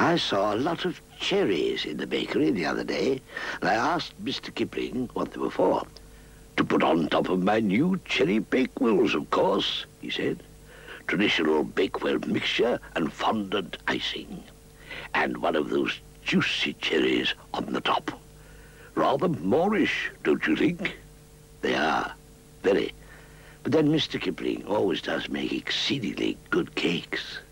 I saw a lot of cherries in the bakery the other day, and I asked Mr. Kipling what they were for. "To put on top of my new cherry bakewells, of course," he said. "Traditional bakewell mixture and fondant icing. And one of those juicy cherries on the top. Rather Moorish, don't you think?" "They are, very. But then Mr. Kipling always does make exceedingly good cakes."